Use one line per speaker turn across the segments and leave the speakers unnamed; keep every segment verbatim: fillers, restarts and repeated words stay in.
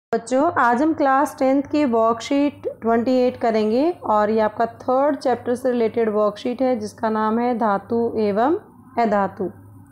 बच्चों आज हम क्लास टेंथ की वर्कशीट अट्ठाईस करेंगे और ये आपका थर्ड चैप्टर से रिलेटेड वर्कशीट है जिसका नाम है धातु एवं अधातु।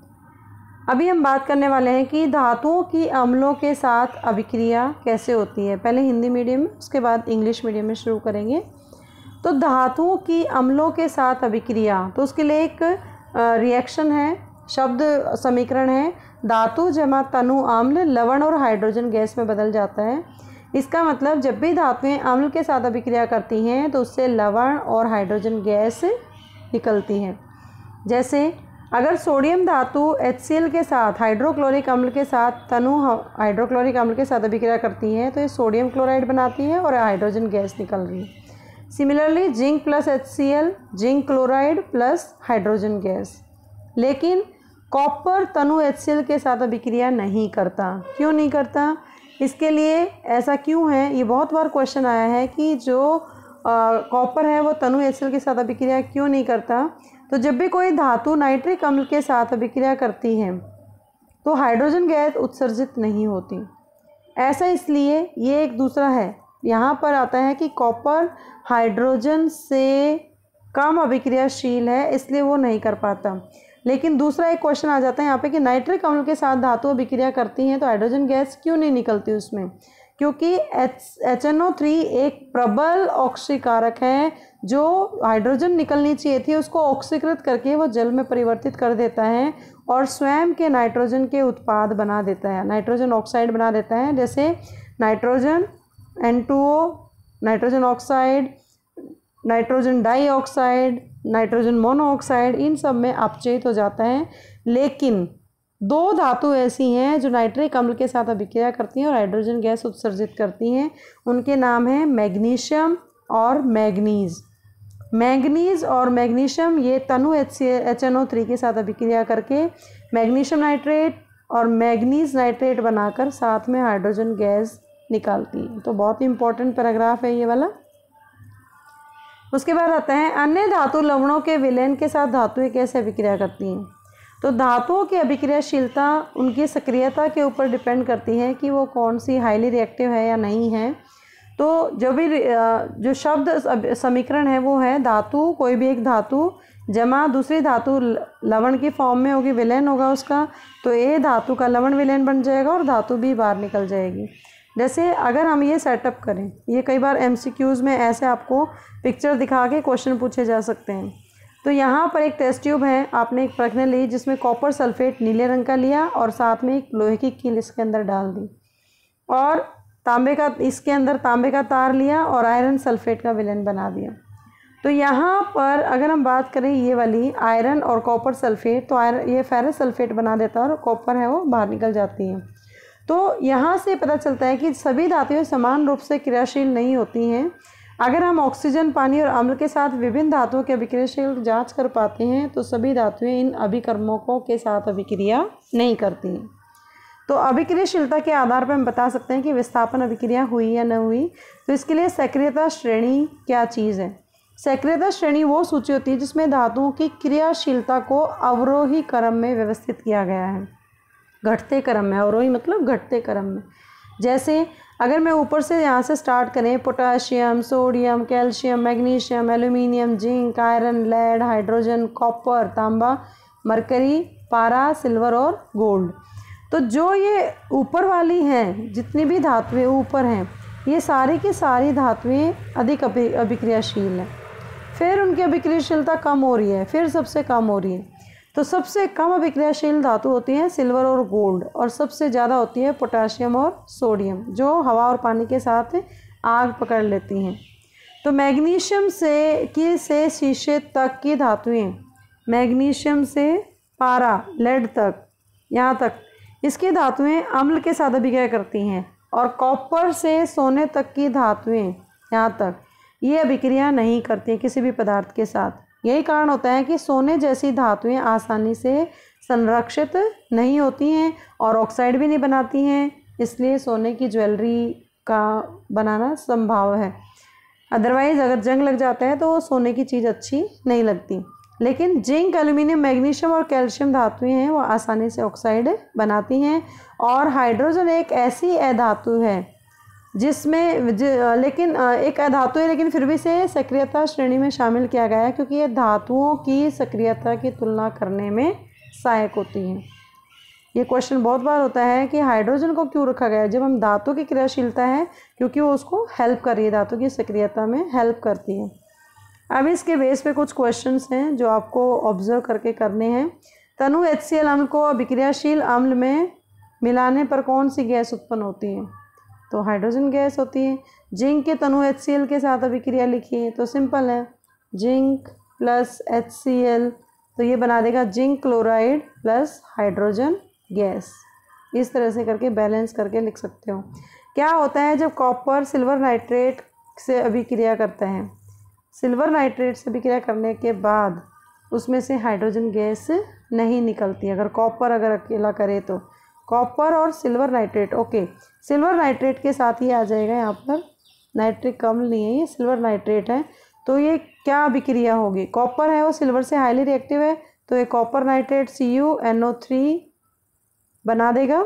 अभी हम बात करने वाले हैं कि धातुओं की अम्लों के साथ अभिक्रिया कैसे होती है। पहले हिंदी मीडियम में, उसके बाद इंग्लिश मीडियम में शुरू करेंगे। तो धातुओं की अम्लों के साथ अभिक्रिया, तो उसके लिए एक रिएक्शन है, शब्द समीकरण है धातु जमा तनु अम्ल लवण और हाइड्रोजन गैस में बदल जाता है। इसका मतलब जब भी धातुएं अम्ल के साथ अभिक्रिया करती हैं तो उससे लवण और हाइड्रोजन गैस निकलती हैं। जैसे अगर सोडियम धातु HCl के साथ हाइड्रोक्लोरिक अम्ल के साथ तनु हाइड्रोक्लोरिक अम्ल के साथ अभिक्रिया करती है तो ये सोडियम क्लोराइड बनाती है और हाइड्रोजन गैस निकल रही है। Similarly zinc plus HCl zinc chloride plus hydrogen gas. लेकिन कॉपर तनु HCl के साथ अभिक्रिया नहीं करता। क्यों नहीं करता? इसके लिए ऐसा क्यों है, ये बहुत बार क्वेश्चन आया है कि जो कॉपर है वो तनु HCl के साथ अभिक्रिया क्यों नहीं करता। तो जब भी कोई धातु नाइट्रिक अम्ल के साथ अभिक्रिया करती है तो हाइड्रोजन गैस उत्सर्जित नहीं होती। ऐसा इसलिए, ये एक दूसरा है, यहाँ पर आता है कि कॉपर हाइड्रोजन से कम अभिक्रियाशील है इसलिए वो नहीं कर पाता। लेकिन दूसरा एक क्वेश्चन आ जाता है यहाँ पे कि नाइट्रिक अम्ल के साथ धातु अभिक्रिया करती हैं तो हाइड्रोजन गैस क्यों नहीं निकलती उसमें? क्योंकि एच एन ओ थ्री एक प्रबल ऑक्सीकारक है जो हाइड्रोजन निकलनी चाहिए थी उसको ऑक्सीकृत करके वो जल में परिवर्तित कर देता है और स्वयं के नाइट्रोजन के उत्पाद बना देता है, नाइट्रोजन ऑक्साइड बना देता है। जैसे nitrogen N two O, nitrogen oxide, nitrogen dioxide, nitrogen monoxide, इन सब में अपचयित हो जाता है। लेकिन दो धातु ऐसी हैं जो नाइट्रिक अम्ल के साथ अभिक्रिया करती हैं और हाइड्रोजन गैस उत्सर्जित करती हैं। उनके नाम हैं मैग्नीशियम और मैग्नीज। मैग्नीज और मैग्नीशियम ये तनु एच एन ओ थ्री के साथ अभिक्रिया करके मैग्नीशियम नाइट्रेट और मैग्नीज नाइट्रेट बनाकर साथ में हाइड्रोजन गैस निकालती है। तो बहुत ही इंपॉर्टेंट पैराग्राफ है ये वाला। उसके बाद आता है अन्य धातु लवणों के विलयन के साथ धातुएं कैसे अभिक्रिया करती हैं। तो धातुओं की अभिक्रियाशीलता उनकी सक्रियता के ऊपर डिपेंड करती है कि वो कौन सी हाईली रिएक्टिव है या नहीं है। तो जो भी जो शब्द समीकरण है वो है धातु, कोई भी एक धातु जमा दूसरी धातु लवण की फॉर्म में होगी, विलयन होगा उसका, तो ए धातु का लवण विलयन बन जाएगा और धातु भी बाहर निकल जाएगी। जैसे अगर हम ये सेटअप करें, ये कई बार एमसीक्यूज़ में ऐसे आपको पिक्चर दिखा के क्वेश्चन पूछे जा सकते हैं। तो यहाँ पर एक टेस्ट ट्यूब है, आपने एक प्रश्न ली जिसमें कॉपर सल्फेट नीले रंग का लिया और साथ में एक लोहे की कील इसके अंदर डाल दी और तांबे का, इसके अंदर तांबे का तार लिया और आयरन सल्फेट का विलयन बना दिया। तो यहाँ पर अगर हम बात करें ये वाली आयरन और कॉपर सल्फेट, तो आयरन ये फेरस सल्फेट बना देता है और कॉपर है वो बाहर निकल जाती है। तो यहाँ से पता चलता है कि सभी धातुएं समान रूप से क्रियाशील नहीं होती हैं। अगर हम ऑक्सीजन, पानी और अम्ल के साथ विभिन्न धातुओं के अभिक्रियाशील जांच कर पाते हैं तो सभी धातुएं इन अभिकर्मकों के साथ अभिक्रिया नहीं करती हैं। तो अभिक्रियाशीलता के आधार पर हम बता सकते हैं कि विस्थापन अभिक्रिया हुई या न हुई। तो इसके लिए सक्रियता श्रेणी क्या चीज़ है? सक्रियता श्रेणी वो सूची होती है जिसमें धातुओं की क्रियाशीलता को अवरोही क्रम में व्यवस्थित किया गया है, घटते क्रम में। अवरोही मतलब घटते क्रम में। जैसे अगर मैं ऊपर से यहाँ से स्टार्ट करें, potassium, sodium, calcium, magnesium, aluminium, zinc, iron, lead, hydrogen, copper, तांबा, मरकरी, पारा, सिल्वर और गोल्ड। तो जो ये ऊपर वाली हैं, जितनी भी धातुएं ऊपर हैं, ये सारी की सारी धातुएं अधिक अभिक्रियाशील हैं। फिर उनकी अभिक्रियाशीलता कम हो रही है, फिर सबसे कम हो रही है। तो सबसे कम अभिक्रियाशील धातु होती हैं सिल्वर और गोल्ड और सबसे ज़्यादा होती है पोटाशियम और सोडियम, जो हवा और पानी के साथ आग पकड़ लेती हैं। तो मैग्नीशियम से की से शीशे तक की धातुएं, मैग्नीशियम से पारा, लेड तक, यहाँ तक इसकी धातुएं अम्ल के साथ अभिक्रिया करती हैं और कॉपर से सोने तक की धातुएं, यहाँ तक, ये अभिक्रिया नहीं करती किसी भी पदार्थ के साथ। यही कारण होता है कि सोने जैसी धातुएं आसानी से संरक्षित नहीं होती हैं और ऑक्साइड भी नहीं बनाती हैं, इसलिए सोने की ज्वेलरी का बनाना संभव है। अदरवाइज़ अगर जंग लग जाता है तो वो सोने की चीज़ अच्छी नहीं लगती। लेकिन जिंक, एल्यूमिनियम, मैग्नीशियम और कैल्शियम धातुएं हैं वो आसानी से ऑक्साइड बनाती हैं। और हाइड्रोजन एक ऐसी अधातु है जिसमें ज, लेकिन एक अधातु है लेकिन फिर भी इसे सक्रियता श्रेणी में शामिल किया गया है क्योंकि ये धातुओं की सक्रियता की तुलना करने में सहायक होती हैं। ये क्वेश्चन बहुत बार होता है कि हाइड्रोजन को क्यों रखा गया है। जब हम धातु की क्रियाशीलता है क्योंकि वो उसको हेल्प कर रही है, धातु की सक्रियता में हेल्प करती है। अब इसके बेस पे कुछ क्वेश्चंस हैं जो आपको ऑब्जर्व करके करने हैं। तनु एच सी एल अम्ल को अभिक्रियाशील अम्ल में मिलाने पर कौन सी गैस उत्पन्न होती है? तो हाइड्रोजन गैस होती है। जिंक के तनु एच सी एल के साथ अभिक्रिया लिखिए तो सिंपल है, zinc plus H C L, तो ये बना देगा zinc chloride plus hydrogen gas. इस तरह से करके बैलेंस करके लिख सकते हो। क्या होता है जब कॉपर सिल्वर नाइट्रेट से अभिक्रिया करता है? सिल्वर नाइट्रेट से अभिक्रिया करने के बाद उसमें से हाइड्रोजन गैस नहीं निकलती अगर कॉपर अगर अकेला करे तो। कॉपर और silver nitrate, okay, silver nitrate के साथ ही आ जाएगा यहाँ पर, नाइट्रिक अम्ल नहीं है ये, सिल्वर नाइट्रेट है। तो ये क्या अभिक्रिया होगी? कॉपर है वो सिल्वर से हाईली रिएक्टिव है तो ये copper nitrate C U N O three बना देगा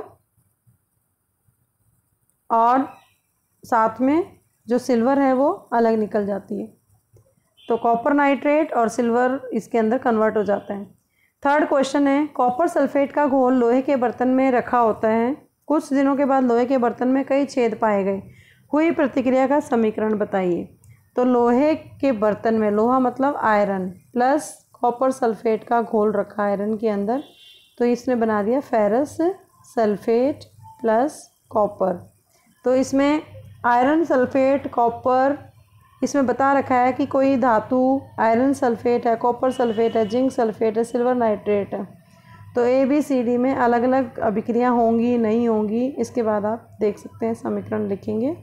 और साथ में जो सिल्वर है वो अलग निकल जाती है। तो कॉपर नाइट्रेट और सिल्वर इसके अंदर कन्वर्ट हो जाता है। थर्ड क्वेश्चन है, कॉपर सल्फेट का घोल लोहे के बर्तन में रखा होता है। कुछ दिनों के बाद लोहे के बर्तन में कई छेद पाए गए, हुई प्रतिक्रिया का समीकरण बताइए। तो लोहे के बर्तन में, लोहा मतलब आयरन, प्लस कॉपर सल्फेट का घोल रखा आयरन के अंदर, तो इसने बना दिया फेरस सल्फेट प्लस कॉपर। तो इसमें आयरन सल्फेट कॉपर, इसमें बता रखा है कि कोई धातु आयरन सल्फेट है, कॉपर सल्फेट है, जिंक सल्फेट है, सिल्वर नाइट्रेट है। तो ए बी सी डी में अलग अलग अभिक्रिया होंगी नहीं होंगी, इसके बाद आप देख सकते हैं, समीकरण लिखेंगे।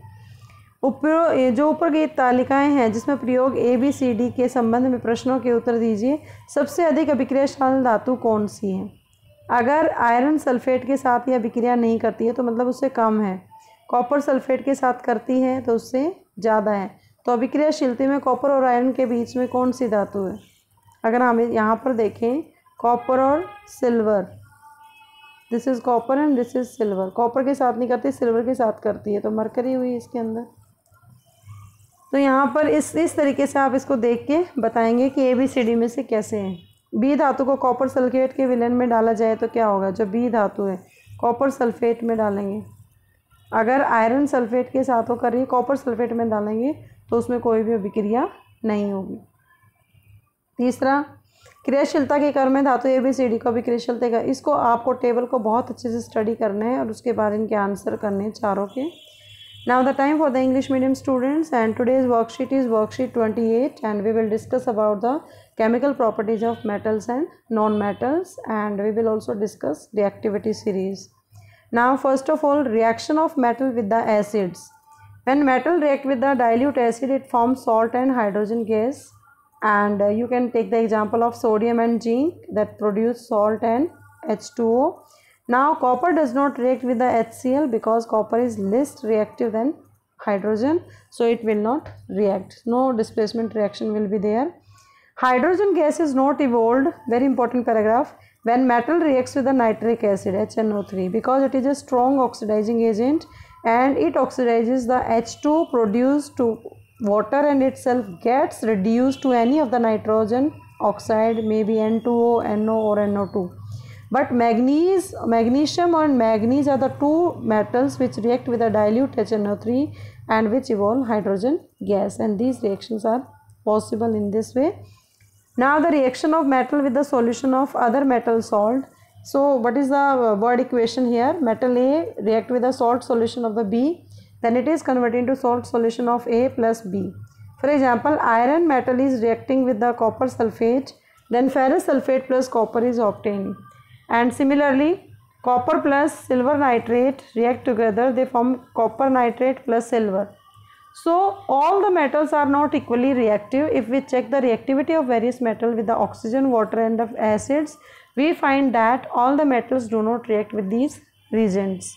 ऊपर जो ऊपर की तालिकाएं हैं जिसमें प्रयोग ए बी सी डी के संबंध में प्रश्नों के उत्तर दीजिए। सबसे अधिक अभिक्रियाशील धातु कौन सी है? अगर आयरन सल्फेट के साथ ये अभिक्रिया नहीं करती है तो मतलब उससे कम है, कॉपर सल्फेट के साथ करती है तो उससे ज़्यादा है। तो अभिक्रियाशीलता में कॉपर और आयरन के बीच में कौन सी धातु है? अगर हम यहाँ पर देखें, कॉपर और silver, this is copper and this is silver. Copper के साथ नहीं करती, सिल्वर के साथ करती है, तो मरकरी हुई इसके अंदर। तो यहाँ पर इस इस तरीके से आप इसको देख के बताएंगे कि ए बी सी डी में से कैसे हैं। बी धातु को कॉपर सल्फेट के विलयन में डाला जाए तो क्या होगा? जो बी धातु है कॉपर सल्फेट में डालेंगे, अगर आयरन सल्फेट के साथ वो कर रही है कॉपर सल्फेट में डालेंगे तो उसमें कोई भी अभिक्रिया नहीं होगी। तीसरा, क्रियाशीलता के क्रम में धातु ए बी सी डी को अभिक्रियाशीलता का, इसको आपको टेबल को बहुत अच्छे से स्टडी करना है और उसके बाद इनके आंसर करने हैं चारों के। Now the time for the English medium students and today's worksheet is worksheet twenty eight and we will discuss about the chemical properties of metals and non-metals, and we will also discuss reactivity series. Now first of all, reaction of metal with the acids. When metal react with the dilute acid, it forms salt and hydrogen gas, and uh, you can take the example of sodium and zinc that produce salt and H two O. Now copper does not react with the H C L because copper is less reactive than hydrogen, so it will not react. No displacement reaction will be there. Hydrogen gas is not evolved, very important paragraph, when metal reacts with the nitric acid H N O three because it is a strong oxidizing agent and it oxidizes the H two produced to water and itself gets reduced to any of the nitrogen oxide, maybe N two O, N O or N O two. But manganese, magnesium and manganese are the two metals which react with the dilute H N O three and which evolve hydrogen gas, and these reactions are possible in this way. Now the reaction of metal with the solution of other metal salt. So what is the word equation here? Metal A react with the salt solution of the B, then it is converted into salt solution of A plus B. For example, iron metal is reacting with the copper sulfate, then ferrous sulfate plus copper is obtained. And similarly, copper plus silver nitrate react together, they form copper nitrate plus silver. So all the metals are not equally reactive. If we check the reactivity of various metals with the oxygen, water and the acids, we find that all the metals do not react with these reagents.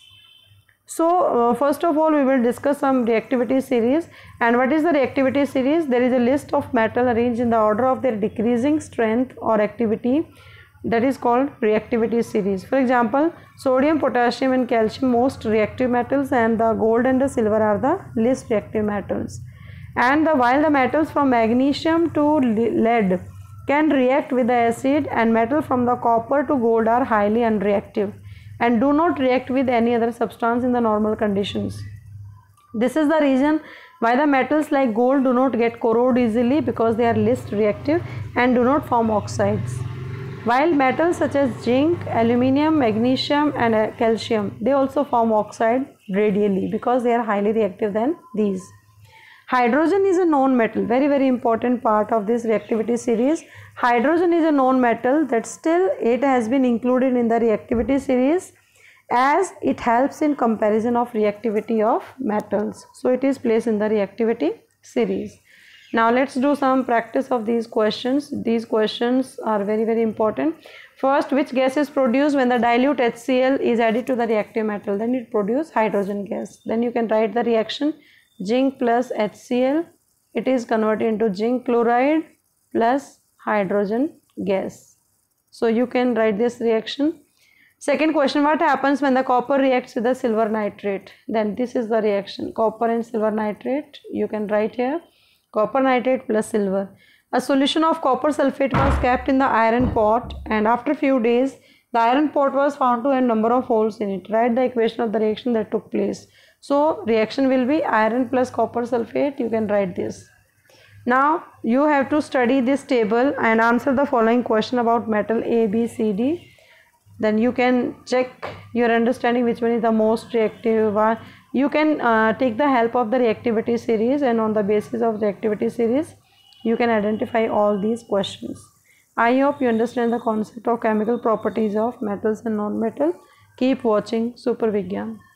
So uh, first of all we will discuss some reactivity series. And what is the reactivity series? There is a list of metal arranged in the order of their decreasing strength or activity that is called reactivity series. For example, sodium, potassium and calcium, most reactive metals, and the gold and the silver are the least reactive metals. And the, while the metals from magnesium to lead can react with the acid, and metal from the copper to gold are highly unreactive and do not react with any other substance in the normal conditions. This is the reason why the metals like gold do not get corrode easily, because they are least reactive and do not form oxides. While metals such as zinc, aluminium, magnesium and calcium, they also form oxide radially because they are highly reactive than these. Hydrogen is a known metal, very very important part of this reactivity series. Hydrogen is a known metal, that still it has been included in the reactivity series as it helps in comparison of reactivity of metals. So it is placed in the reactivity series. Now let's do some practice of these questions. These questions are very very important. First, which gas is produced when the dilute H C l is added to the reactive metal? Then it produces hydrogen gas. Then you can write the reaction. Zinc plus H C l, it is converted into zinc chloride plus hydrogen gas. So you can write this reaction. Second question, what happens when the copper reacts with the silver nitrate? Then this is the reaction, copper and silver nitrate. You can write here copper nitrate plus silver. A solution of copper sulfate was kept in the iron pot, and after few days the iron pot was found to have a number of holes in it. Write the equation of the reaction that took place. So reaction will be iron plus copper sulfate. You can write this. Now you have to study this table and answer the following question about metal A, B, C, D. Then you can check your understanding which one is the most reactive one. You can uh, take the help of the reactivity series, and on the basis of the reactivity series you can identify all these questions. I hope you understand the concept of chemical properties of metals and non-metal. Keep watching Super Vigyan.